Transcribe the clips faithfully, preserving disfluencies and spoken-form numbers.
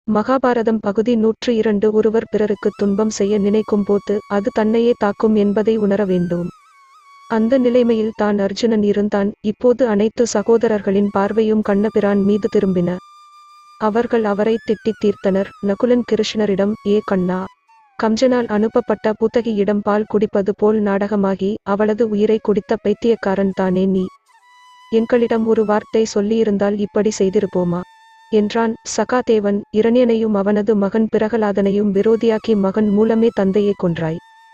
மகாபாரதம் பகுதி நூற்று இரண்டு. ஒருவர் பிறருக்கு துன்பம் செய்ய நினைக்கும் போது அது தன்னையே தாக்கும் என்பதை உணர வேண்டும். அந்த நிலைமையில் தான் அர்ஜுனன் இருந்தான். இப்போது அனைத்து சகோதரர்களின் பார்வையும் கண்ணபிரான் மீது திரும்பின. அவர்கள் அவரை திட்டித் தீர்த்தனர். நகுலன் கிருஷ்ணரிடம், ஏ கண்ணா, கம்சனால் அனுப்பப்பட்ட புத்தகியிடம் பால் குடிப்பது போல் நாடகமாகி அவளது உயிரை குடித்த பைத்தியக்காரன் தானே நீ. எங்களிடம் ஒரு வார்த்தை சொல்லியிருந்தால் இப்படி செய்திருப்போமா என்றான். சகாதேவன், இரணியனையும் அவனது மகன் பிரகலாதனையும் விரோதியாக்கி மகன் மூலமே தந்தையை கொன்றாய்.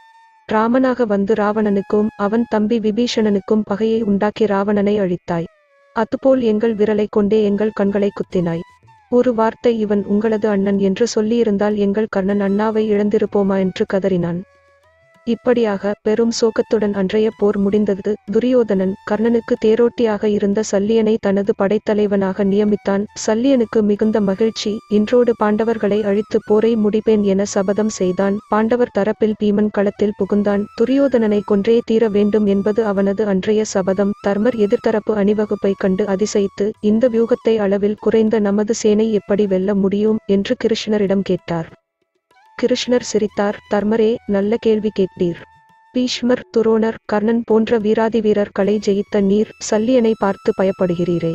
ராமனாக வந்து ராவணனுக்கும் அவன் தம்பி விபீஷணனுக்கும் பகையை உண்டாக்கி ராவணனை அழித்தாய். அதுபோல் எங்கள் விரலை கொண்டே எங்கள் கண்களை குத்தினாய். ஒரு வார்த்தை இவன் உங்களது அண்ணன் என்று சொல்லியிருந்தால் எங்கள் கர்ணன் அண்ணாவை இழந்திருப்போமா என்று கதறினான். இப்படியாக பெரும் சோகத்துடன் அன்றைய போர் முடிந்தது. துரியோதனன் கர்ணனுக்கு தேரோட்டியாக இருந்த சல்லியனை தனது படைத்தலைவனாக நியமித்தான். சல்லியனுக்கு மிகுந்த மகிழ்ச்சி. இன்றோடு பாண்டவர்களை அழித்து போரை முடிப்பேன் என சபதம் செய்தான். பாண்டவர் தரப்பில் பீமன் களத்தில் புகுந்தான். துரியோதனனை கொன்றே தீர வேண்டும் என்பது அவனது அன்றைய சபதம். தர்மர் எதிர்த்தரப்பு அணிவகுப்பை கண்டு அதிசயித்து, இந்த வியூகத்தை அளவில் குறைந்த நமது சேனை எப்படி வெல்ல முடியும் என்று கிருஷ்ணரிடம் கேட்டார். கிருஷ்ணர் சிரித்தார். தர்மரே, நல்ல கேள்வி கேட்டீர். பீஷ்மர், துரோணர், கர்ணன் போன்ற வீராதி வீரர்களை ஜெயித்த நீர் சல்லியனை பார்த்து பயப்படுகிறீரே.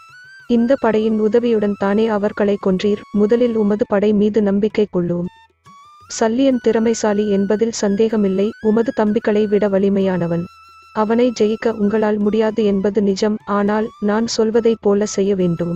இந்த படையின் உதவியுடன் தானே அவர்களை கொன்றீர். முதலில் உமது படை மீது நம்பிக்கை கொள்ளும். சல்லியன் திறமைசாலி என்பதில் சந்தேகமில்லை. உமது தம்பிகளை விட வலிமையானவன். அவனை ஜெயிக்க உங்களால் முடியாது என்பது நிஜம். ஆனால் நான் சொல்வதைப் போல செய்ய வேண்டும்.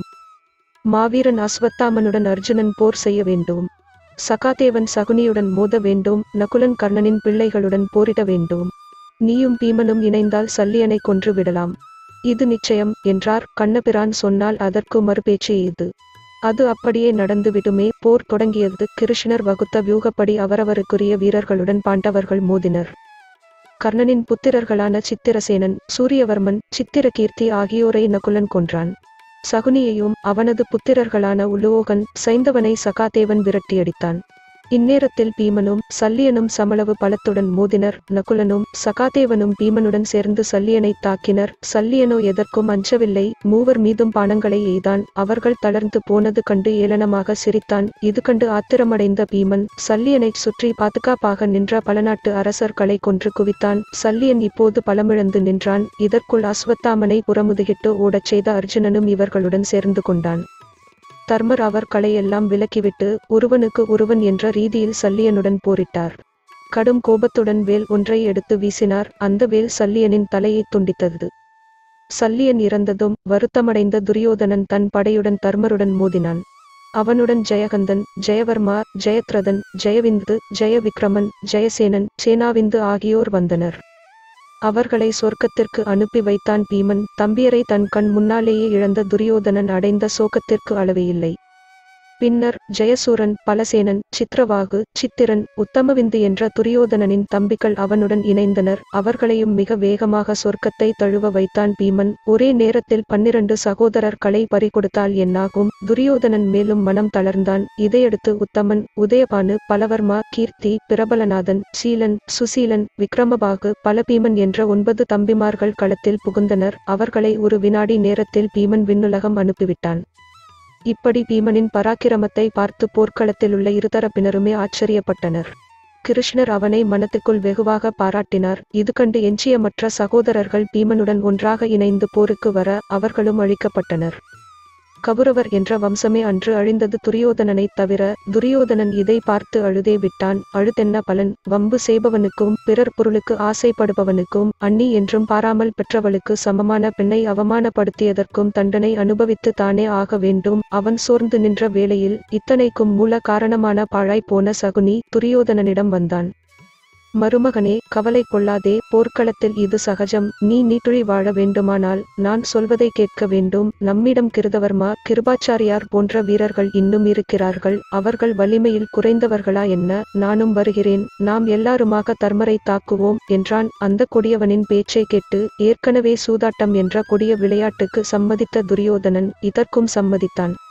மாவீரன் அஸ்வத்தாமனுடன் அர்ஜுனன் போர் செய்ய வேண்டும். சகாதேவன் சகுனியுடன் மோத வேண்டும். நகுலன் கர்ணனின் பிள்ளைகளுடன் போரிட வேண்டும். நீயும் பீமனும் இணைந்தால் சல்லியனை கொன்று விடலாம். இது நிச்சயம் என்றார். கண்ணபிரான் சொன்னால் அதற்கு மறுபேச்சு இது. அது அப்படியே நடந்துவிடுமே. போர் தொடங்கியது. கிருஷ்ணர் வகுத்த வியூகப்படி அவரவருக்குரிய வீரர்களுடன் பாண்டவர்கள் மோதினர். கர்ணனின் புத்திரர்களான சித்திரசேனன், சூரியவர்மன், சித்திரகீர்த்தி ஆகியோரை நகுலன் கொன்றான். சகுனியையும் அவனது புத்திரர்களான உலோகன், சைந்தவனை சகாதேவன் விரட்டியடித்தான். இந்நேரத்தில் பீமனும் சல்லியனும் சமளவு பலத்துடன் மோதினர். நகுலனும் சகாதேவனும் பீமனுடன் சேர்ந்து சல்லியனை தாக்கினர். சல்லியனோ எதற்கும் அஞ்சவில்லை. மூவர் மீதும் பாணங்களை எய்தான். அவர்கள் தளர்ந்து போனது கண்டு ஏளனமாக சிரித்தான். இது கண்டு ஆத்திரமடைந்த பீமன் சல்லியனை சுற்றி பாதுகாப்பாக நின்ற பலநாட்டு அரசர்களை கொன்று குவித்தான். சல்லியன் இப்போது பலமிழந்து நின்றான். இதற்குள் அஸ்வத்தாமனை புறமுதுகிட்டு ஓடச் செய்த அர்ஜுனனும் இவர்களுடன் சேர்ந்து கொண்டான். தர்மர் அவர்களை எல்லாம் விலக்கிவிட்டு ஒருவனுக்கு ஒருவன் என்ற ரீதியில் சல்லியனுடன் போரிட்டார். கடும் கோபத்துடன் வேல் ஒன்றை எடுத்து வீசினார். அந்த வேல் சல்லியனின் தலையை துண்டித்தது. சல்லியன் இறந்ததும் வருத்தமடைந்த துரியோதனன் தன் படையுடன் தர்மருடன் மோதினான். அவனுடன் ஜெயகந்தன், ஜெயவர்மா, ஜெயத்ரதன், ஜெயவிந்து, ஜெயவிக்ரமன், ஜெயசேனன், சேனாவிந்து ஆகியோர் வந்தனர். அவர்களை சொர்க்கத்திற்கு அனுப்பி வைத்தான் பீமன். தம்பியரை தன் கண் முன்னாலேயே இழந்த துரியோதனன் அடைந்த சோகத்திற்கு அளவையில்லை. பின்னர் ஜெயசூரன், பலசேனன், சித்திரவாகு, சித்திரன், உத்தமவிந்து என்ற துரியோதனனின் தம்பிகள் அவனுடன் இணைந்தனர். அவர்களையும் மிக வேகமாக சொர்க்கத்தை தழுவ வைத்தான் பீமன். ஒரே நேரத்தில் பன்னிரண்டு சகோதரர்களை பறிகொடுத்தால் என்னாகும்? துரியோதனன் மேலும் மனம் தளர்ந்தான். இதையடுத்து உத்தமன், உதயபானு, பலவர்மா, கீர்த்தி, பிரபலநாதன், சீலன், சுசீலன், விக்ரமபாகு, பலபீமன் என்ற ஒன்பது தம்பிமார்கள் களத்தில் புகுந்தனர். அவர்களை ஒரு வினாடி நேரத்தில் பீமன் விண்ணுலகம் அனுப்பிவிட்டான். இப்படி பீமனின் பராக்கிரமத்தை பார்த்து போர்க்களத்திலுள்ள இருதரப்பினருமே ஆச்சரியப்பட்டனர். கிருஷ்ணர் அவனை மனத்துக்குள் வெகுவாக பாராட்டினார். இது கண்டு எஞ்சிய மற்ற சகோதரர்கள் பீமனுடன் ஒன்றாக இணைந்து போருக்கு வர அவர்களும் அழிக்கப்பட்டனர். கவுரவர் என்ற வம்சமே அன்று அழிந்தது துரியோதனனைத் தவிர. துரியோதனன் இதை பார்த்து அழுதே விட்டான். அழுதென்ன பலன்? வம்பு செய்பவனுக்கும் பிறர் பொருளுக்கு ஆசைப்படுபவனுக்கும் அண்ணி என்றும் பாராமல் பெற்றவளுக்கு சமமான பெண்ணை அவமானப்படுத்தியதற்கும் தண்டனை அனுபவித்து தானே ஆக வேண்டும். அவன் சோர்ந்து நின்ற வேளையில் இத்தனைக்கும் மூல காரணமான பாழாய் போன சகுனி துரியோதனனிடம் வந்தான். மருமகனே, கவலை கொள்ளாதே. போர்க்களத்தில் இது சகஜம். நீ நீட்டுழி வாழ வேண்டுமானால் நான் சொல்வதை கேட்க வேண்டும். நம்மிடம் கிருதவர்மா, கிருபாச்சாரியார் போன்ற வீரர்கள் இன்னும் இருக்கிறார்கள். அவர்கள் வலிமையில் குறைந்தவர்களா என்ன? நானும் வருகிறேன். நாம் எல்லாருமாக தர்மரை தாக்குவோம் என்றான். அந்த கொடியவனின் பேச்சை கேட்டு ஏற்கனவே சூதாட்டம் என்ற கொடிய விளையாட்டுக்கு சம்மதித்த துரியோதனன் இதற்கும் சம்மதித்தான்.